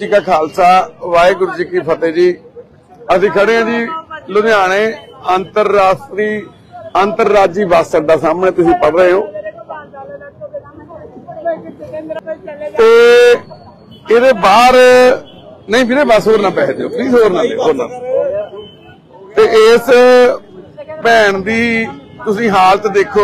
जी का खालसा वाहिगुरू जी की फतेह जी। असीं खड़े हैं जी लुधियाने अंतरराजी बस अड्डा सामने तुसीं पढ़ रहे हो ते इहदे बाहर नहीं वीरे बस होर ना पैसे दिओ प्लीज होर ना ते इस भैन दी तुसीं हालत देखो।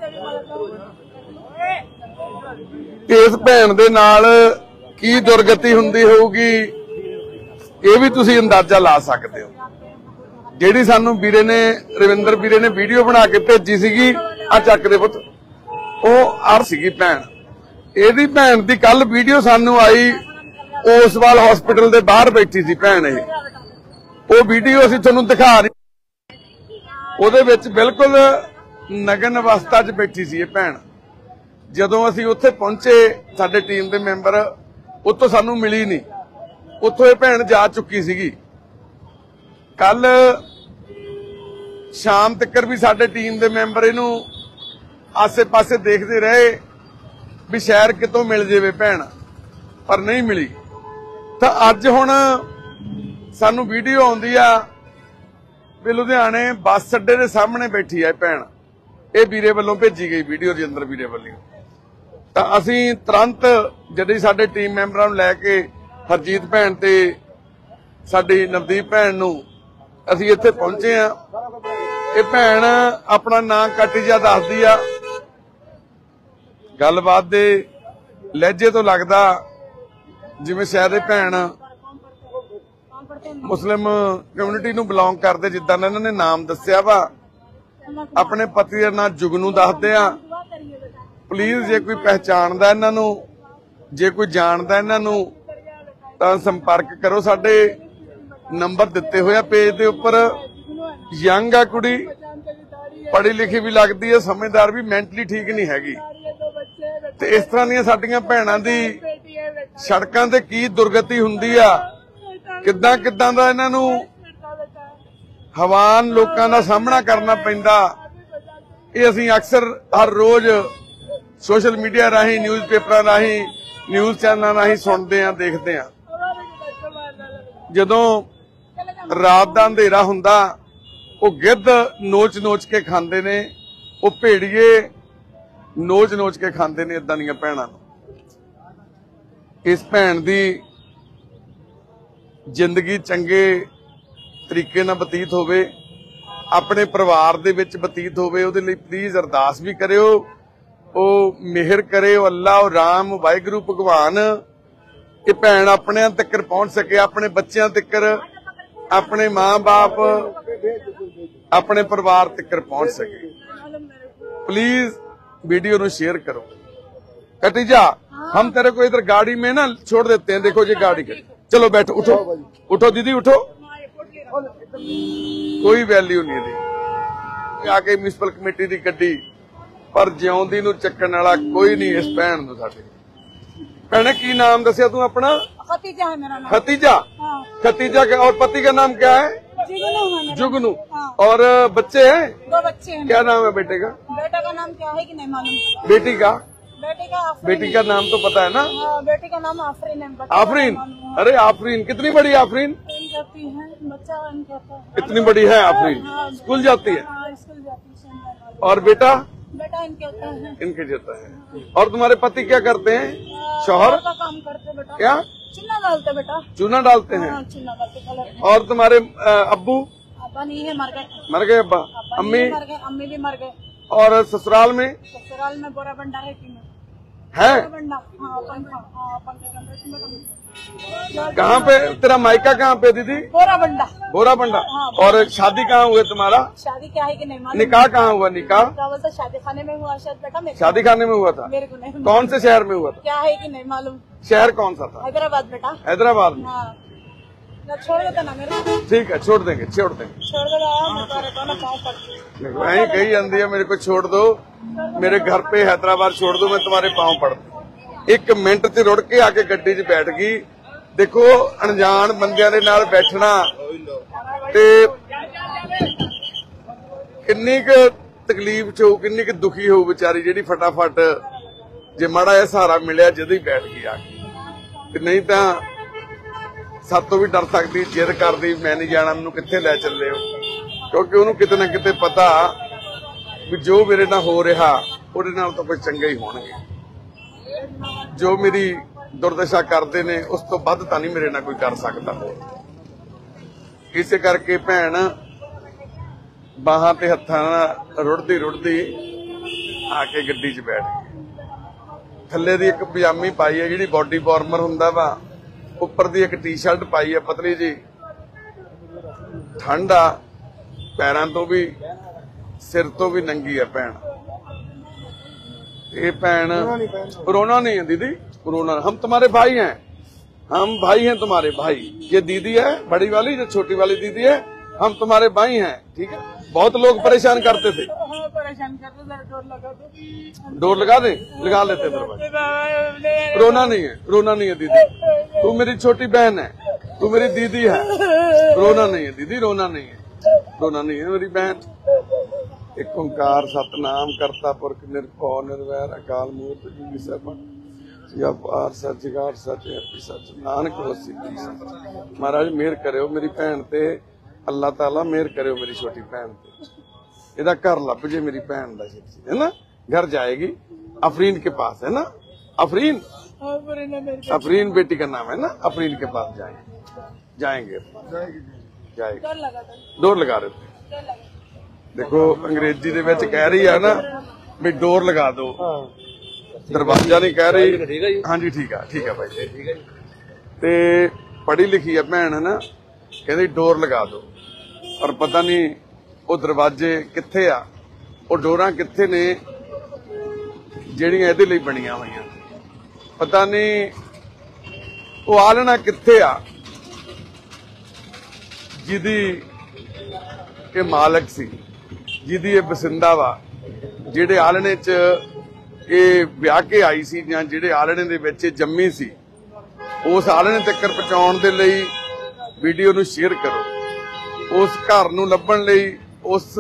इस भैन दे नाल की दुर्गति हुंदी होगी ये भी तुसीं अंदाजा ला सकते हो। जिहड़ी सानू वीरे ने रविंदर वीरे ने वीडियो बना के भेजी सीगी आ चक दे पुत ओ अर सीगी भैन। इहदी भैन दी कल वीडियो सानू आई ओसवाल हॉस्पिटल दे बाहर बैठी सी भैन। वो वीडियो असीं तुहानू दिखा रहे ओहदे विच बिल्कुल नगन अवस्था च बैठी सी भैन। जदों असीं उत्थे पहुंचे साडे टीम दे मैंबर उत्तों सानू मिली नहीं, उत्थों ये भैन जा चुकी सीगी। कल शाम तक भी साडे टीम दे मैंबर इहनूं आसे पासे देखते रहे भी शायद कितों मिल जावे भैन, पर नहीं मिली। तो अज हुण सानू वीडियो आउंदी आ भी लुधियाने बस अड्डे दे सामने बैठी है भैन। ये वीरे वल्लों भेजी गई वीडियो रजिंदर वीरे वल्लों। तो असीं तुरंत जदों साडे टीम मैंबरां नूं लैके हरजीत भैन ते साडी नवदीप भैन नूं असीं इत्थे पहुंचे आ। ये भैन अपना नाम कटिजा दसदी आ। गलबात दे लहजे तो लगदा जिवें शायद ये भैन मुस्लिम कम्यूनिटी नूं बिलोंग करदे, जिद्दां दा इन्हां ने नाम दस्सिया वा। अपने पति दा नाम जुगनू दसदे आ। प्लीज जे कोई पहचानदा इन्हां नूं, जे कोई जानदा इन्हां नूं तां संपर्क करो। साडे नंबर दिते होया पेज दे उपर। यंग आ कुड़ी, पढ़ी लिखी भी लगदी है, समझदार भी, मैंटली ठीक नहीं हैगी। ते इस तरह दीयां साडीआं भैणां दी सड़कां ते की दुर्गति हुंदी आ, किद्दां किद्दां दा इन्हां नूं हवान लोकां दा सामना करना पैंदा। ये असीं अक्सर हर रोज सोशल मीडिया राही, न्यूज़ पेपर राही, न्यूज़ चैनल राही सुनते हैं, देखते हैं। जदों रात दा अंधेरा हुंदा वो गिद्ध नोच नोच के खांदे ने, वो भेड़िए नोच नोच के खांदे ने इदां दीयां भैणां नूं। इस भैन दी जिंदगी चंगे तरीके नाल बतीत होवे, अपने परिवार दे विच बतीत होवे, उहदे लई प्लीज अरदास भी करियो। ओ मेहर करे अल्लाह राम वाहिगुरू भगवान ये भैन अपने तक पहुंच सके, अपने बच्चों तक, अपने मां बाप, अपने परिवार तक पहुंच सके। प्लीज वीडियो नु शेयर करो। कटिजा हम तेरे को इधर गाड़ी में ना छोड़ देते हैं। देखो ये गाड़ी के, चलो बैठो, उठो उठो दीदी उठो। कोई वैल्यू नहीं दी आके म्यूनसिपल कमेटी की गड्डी, पर जिउंदी नूं चक्कण वाला कोई नहीं इस भैन नूं। साडे भैणे की नाम दसिया तू अपना? खतीजा है मेरा नाम। खतीजा? हाँ। खतीजा का और पति का नाम क्या है? जुगनू। जुगनू। हाँ। और बच्चे हैं? 2 बच्चे हैं। क्या नाम है बेटे का? बेटा का नाम क्या है कि नहीं मालूम। बेटी का? बेटी का नाम तो पता है ना? बेटी का नाम आफरीन है। आफरीन? अरे आफरीन कितनी बड़ी आफरीन? बच्चा इतनी बड़ी है आफरीन? स्कूल जाती है? स्कूल जाती है। और बेटा? बेटा इनके जाता है। और तुम्हारे पति क्या करते हैं? शौहर का काम करते बेटा। क्या? चूना डालते बेटा। चूना डालते हैं? चूना डालते। और तुम्हारे अब्बू? अब्बा नहीं है, मर गए। मर गए अब्बा? अम्मी? अम्मी भी मर गए। और ससुराल में? ससुराल में बोरा भंडार है। कहाँ पे तेरा मायका? कहाँ पे दीदी? बोरा बंडा। बोरा बंडा। और शादी कहाँ हुआ तुम्हारा? शादी क्या है कि नहीं मालूम। निकाह कहाँ हुआ? निकाह शादी खाने में हुआ शायद बेटा। शादी खाने में हुआ था? मेरे को नहीं। कौन से शहर में हुआ था? क्या है कि नहीं मालूम। शहर कौन सा था? हैदराबाद बेटा। हैदराबाद में? छोड़ देता ना मेरे। ठीक है छोड़ देंगे, छोड़ देंगे। छोड़ दो यही कही जाती है मेरे को छोड़ दो, मेरे घर पे हैदराबाद छोड़ दो, मैं तुम्हारे पाँव पड़ दूं। 1 मिनट च रुड़ के आके गड्डी च बैठ गई। देखो अनजान बंदियां दे नाल बैठना ते किन्नी क तकलीफ च हो, किन्नी क दुखी हो बेचारी, जिहड़ी फटाफट जे माड़ा जिहा सहारा मिलिया जदी बैठ गई आके। नहीं तो सातों भी डर सकती, जिद करती मैं नहीं जाना, मैनू कित्थे लै चले हो, क्योंकि उन्होंने किते ना किते पता भी जो मेरे नाल हो रहा उहदे नाल तो कुछ चंगे ही होणगे, जो मेरी दुर्दशा करते ने उस तो वध तां नहीं मेरे नाल कोई कर सकता। इस करके भैन बाहां ते हत्थां नाल रुड़दी रुड़दी आके गड्डी च बैठ गई। थल्ले दी एक पजामी पाई है जिहड़ी बॉडी वार्मर हुंदा वा, उपर दी एक टी शर्ट पाई है पतली जी, ठंड आ, पैरां तो भी सिर तो भी नंगी है भैन। ये भैन रोना नहीं है दीदी, रोना, हम तुम्हारे भाई हैं, हम भाई हैं तुम्हारे भाई। ये दीदी है बड़ी वाली, जो छोटी वाली दीदी है, हम तुम्हारे भाई हैं, ठीक है। बहुत लोग परेशान करते थे, परेशान करते थे, डोर लगा दो, डोर लगा दे, लगा लेते दरवाजे। रोना नहीं है, रोना नहीं है दीदी, तू मेरी छोटी बहन है, तू मेरी दीदी है, रोना नहीं है दीदी, रोना नहीं है, रोना नहीं है मेरी बहन। एक ओंकार सतनाम करता पुरख निरभौ निर्वैर अकाल मूर्त जुगी सबा पार सच जगार सच है सच नानक होसी जी सच। महाराज मेहर करो मेरी भैन ते, अल्लाह ताला मेहर करो मेरी छोटी भैन ते, इहदा घर लभ जे मेरी भैन दा, है ना, घर जाएगी अफरीन के पास, है ना, अफरीन, अफरीन बेटी का नाम है ना, अफरीन के पास जाएंगे जाएगी, डोर लगा रहे थे। देखो अंग्रेजी दे विच कह रही है ना भी डोर लगा दो, दरवाजा नहीं कह रही। हाँ जी ठीक है भाई, ते पढ़ी लिखी है भैन, है ना, कहती डोर लगा दो, और पता नहीं वो दरवाजे कित्थे आ, वो डोरां कित्थे ने जिहड़ियां इहदे लई बणियां होईयां, पता नहीं वो आलना कित्थे आ जिहदी के मालक सी, जिहदी ये बसिंदा वा, जिहड़े आलने च ये ब्याह के आई सी, जां जिहड़े आलने दे विच जम्मी सी, उस आलने तक पहुंचाउण दे लई वीडियो नूं शेयर करो, उस घर नूं लभण लई, उस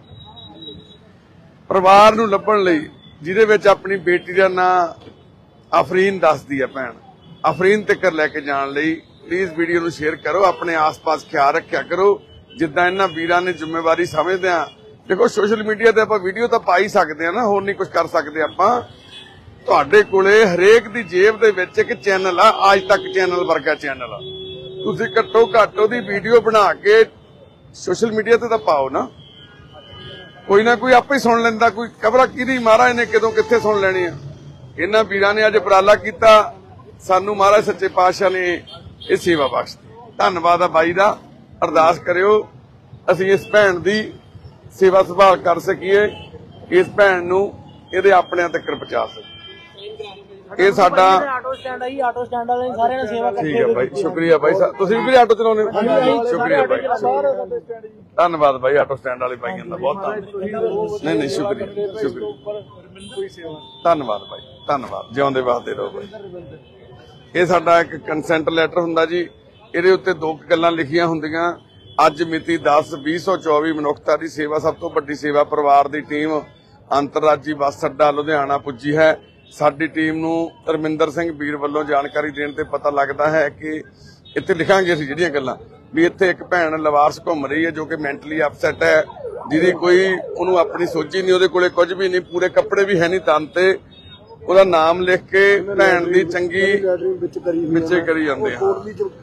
परिवार नूं लभण लई जिहदे विच अपनी बेटी दा नां अफरीन दसदी है भैन, अफरीन तक लैके जाण लई प्लीज वीडियो नूं शेयर करो, अपने आस पास ख्याल रखिया करो जिद्दां इन्हां वीरां ने जिम्मेवारी समझदे आ। देखो सोशल मीडिया ते आपां वीडियो तां पा ही सकदे आ ना, होर नहीं कुछ कर सकदे आपां। तुहाडे कोले हरेक दी जेब दे विच एक चैनल आ, आज तक चैनल वर्गा चैनल आ, तुसीं घट्टो घੱਟ ਉਹਦੀ वीडियो बना के सोशल मीडिया ते तां पाओ ना, कोई ना कोई आपे सुन लैंदा, कोई खबरा किहदी महाराज ने कदों कित्थे सुन लैणी आ। इन्हां वीरां ने अज उपराला कीता, सानू महाराज सच्चे पातशाह ने ਇਹ सेवा बख्शती, धन्नवाद आ बाई दा। अरदास करियो ਅਸੀਂ इस भैन दी सेवा संभाल कर सकीए, इस भैन नूं ਇਹਦੇ ਆਪਣਿਆਂ तक पहुंचा सकीए। ਇਹ ਸਾਡਾ ਆਟੋ ਸਟੈਂਡ ਆਈ, ਆਟੋ ਸਟੈਂਡ ਵਾਲੇ ਸਾਰਿਆਂ ਨੇ ਸੇਵਾ ਠੀਕ ਹੈ ਬਾਈ, ਸ਼ੁਕਰੀਆ ਬਾਈ, ਤੁਸੀਂ ਵੀ ਆਟੋ ਚਲਾਉਂਦੇ ਹੋ, ਸ਼ੁਕਰੀਆ ਬਾਈ, ਧੰਨਵਾਦ ਬਾਈ, ਆਟੋ ਸਟੈਂਡ ਵਾਲੇ ਬਾਈਆਂ ਦਾ ਬਹੁਤ ਧੰਨਵਾਦ। ਨਹੀਂ ਸ਼ੁਕਰੀਆ ਧੰਨਵਾਦ ਬਾਈ, ਧੰਨਵਾਦ, ਜਿਉਂਦੇ ਵਾਸਤੇ ਰਹੋ ਬਾਈ। ਇਹ ਸਾਡਾ ਇੱਕ ਕੰਸੈਂਟ ਲੈਟਰ ਹੁੰਦਾ ਜੀ, ਇਹਦੇ ਉੱਤੇ ਦੋ ਗੱਲਾਂ ਲਿਖੀਆਂ ਹੁੰਦੀਆਂ। ਅੱਜ ਮਿਤੀ 10/20/24 ਮਨੁੱਖਤਾ ਦੀ ਸੇਵਾ, ਸਭ ਤੋਂ ਵੱਡੀ ਸੇਵਾ ਪਰਿਵਾਰ ਦੀ ਟੀਮ ਅੰਤਰਰਾਜੀ ਬੱਸ ਅੱਡਾ ਲੁਧਿਆਣਾ ਪੁੱਜੀ ਹੈ। ਸਾਡੀ ਟੀਮ ਨੂੰ ਰਮਿੰਦਰ ਸਿੰਘ ਵੀਰ ਵੱਲੋਂ ਜਾਣਕਾਰੀ ਦੇਣ ਤੇ ਪਤਾ ਲੱਗਦਾ ਹੈ ਕਿ ਇੱਥੇ ਲਿਖਾਂਗੇ ਅਸੀਂ ਜਿਹੜੀਆਂ ਗੱਲਾਂ ਵੀ ਇੱਥੇ ਇੱਕ ਭੈਣ ਲਵਾਰਸ ਘੁੰਮ ਰਹੀ ਹੈ ਜੋ ਕਿ ਮੈਂਟਲੀ ਅਪਸੈਟ ਹੈ, ਜਿਹਦੀ ਕੋਈ ਉਹਨੂੰ ਆਪਣੀ ਸੋਝੀ ਨਹੀਂ, ਉਹਦੇ ਕੋਲੇ ਕੁਝ ਵੀ ਨਹੀਂ, ਪੂਰੇ ਕੱਪੜੇ ਵੀ ਹੈ ਨਹੀਂ ਤਨ ਤੇ, ਉਹਦਾ ਨਾਮ ਲਿਖ ਕੇ ਭੈਣ ਦੀ ਚੰਗੀ ਵਿੱਚੇ ਕਰੀ ਜਾਂਦੇ ਆ।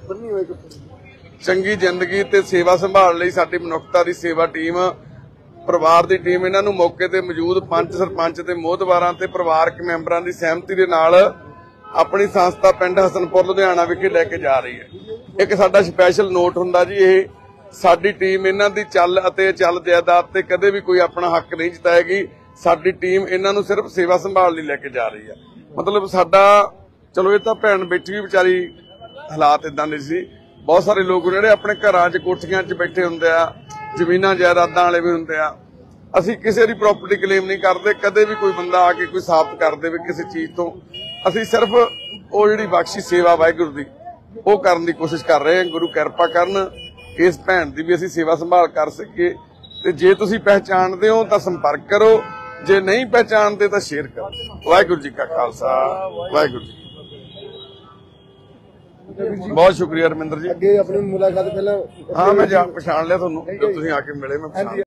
ਚੰਗੀ ਜ਼ਿੰਦਗੀ ਤੇ ਸੇਵਾ ਸੰਭਾਲ ਲਈ ਸਾਡੀ ਮਨੁੱਖਤਾ ਦੀ ਸੇਵਾ ਟੀਮ, ਪਰਿਵਾਰ ਦੀ ਟੀਮ ਇਹਨਾਂ ਨੂੰ ਮੌਕੇ ਤੇ ਮੌਜੂਦ ਪੰਚ ਸਰਪੰਚ ਤੇ ਮੋਹਤਬਾਰਾਂ ਤੇ ਪਰਿਵਾਰਕ ਮੈਂਬਰਾਂ ਦੀ ਸਹਿਮਤੀ ਦੇ ਨਾਲ ਆਪਣੀ ਸੰਸਥਾ ਪਿੰਡ ਹਸਨਪੁਰ ਲੁਧਿਆਣਾ ਵਿਖੇ ਲੈ ਕੇ ਜਾ ਰਹੀ ਹੈ। ਇੱਕ ਸਾਡਾ ਸਪੈਸ਼ਲ ਨੋਟ ਹੁੰਦਾ ਜੀ, ਇਹ ਸਾਡੀ ਟੀਮ ਇਹਨਾਂ ਦੀ ਚੱਲ ਅਤੇ ਚੱਲ ਜਾਇਦਾਦ ਤੇ ਕਦੇ ਵੀ ਕੋਈ ਆਪਣਾ ਹੱਕ ਨਹੀਂ ਜਤਾਏਗੀ। ਸਾਡੀ ਟੀਮ ਇਹਨਾਂ ਨੂੰ ਸਿਰਫ ਸੇਵਾ ਸੰਭਾਲ ਲਈ ਲੈ ਕੇ ਜਾ ਰਹੀ ਹੈ। ਮਤਲਬ ਸਾਡਾ, ਚਲੋ ਇਹ ਤਾਂ ਭੈਣ ਬੈਠੀ ਵੀ ਵਿਚਾਰੀ ਹਾਲਾਤ ਇਦਾਂ ਦੇ ਸੀ, ਬਹੁਤ ਸਾਰੇ ਲੋਕ ਜਿਹੜੇ ਆਪਣੇ ਘਰਾਂ 'ਚ ਕੋਠੀਆਂ 'ਚ ਬੈਠੇ ਹੁੰਦੇ ਆ, ਜ਼ਮੀਨਾਂ ਜਾਇਦਾਦਾਂ ਵਾਲੇ ਵੀ ਹੁੰਦੇ ਆ। ਅਸੀਂ ਕਿਸੇ ਦੀ ਪ੍ਰਾਪਰਟੀ ਕਲੇਮ ਨਹੀਂ ਕਰਦੇ, ਕਦੇ ਵੀ ਕੋਈ ਬੰਦਾ ਆ ਕੇ ਕੋਈ ਸਾਬਤ ਕਰ ਦੇਵੇ ਕਿਸੇ ਚੀਜ਼ ਤੋਂ, ਅਸੀਂ ਸਿਰਫ ਉਹ ਜਿਹੜੀ ਬਖਸ਼ੀ ਸੇਵਾ ਵਾਹਿਗੁਰੂ ਦੀ ਉਹ ਕਰਨ ਦੀ ਕੋਸ਼ਿਸ਼ ਕਰ ਰਹੇ ਹਾਂ। ਗੁਰੂ ਕਿਰਪਾ ਕਰਨ ਇਸ ਭੈਣ ਦੀ ਵੀ ਅਸੀਂ ਸੇਵਾ ਸੰਭਾਲ ਕਰ ਸਕੀਏ। ਤੇ ਜੇ ਤੁਸੀਂ ਪਹਿਚਾਣਦੇ ਹੋ ਤਾਂ ਸੰਪਰਕ ਕਰੋ, ਜੇ ਨਹੀਂ ਪਹਿਚਾਣਦੇ ਤਾਂ ਸ਼ੇਅਰ ਕਰੋ। ਵਾਹਿਗੁਰੂ ਜੀ ਕਾ ਖਾਲਸਾ, ਵਾਹਿਗੁਰੂ ਜੀ। ਬਹੁਤ ਸ਼ੁਕਰੀਆ ਰਮਿੰਦਰ ਜੀ। ਅੱਗੇ ਆਪਣੀ ਮੁਲਾਕਾਤ ਪਹਿਲਾਂ ਹਾਂ ਮੈਂ ਪਛਾਣ ਲਿਆ ਤੁਹਾਨੂੰ, ਜਦੋਂ ਤੁਸੀਂ ਆ ਕੇ ਮਿਲੇ ਮੈਂ ਪਛਾਣ ਲਿਆ।